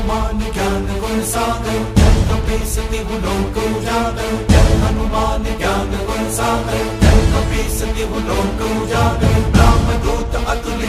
हनुमान ज्ञान गुण सागर, जय कपीस तिहु लोक उजागर। जय हनुमान ज्ञान गुण सागर, जय कपीस तिहु लोक उजागर। रामदूत अतुलित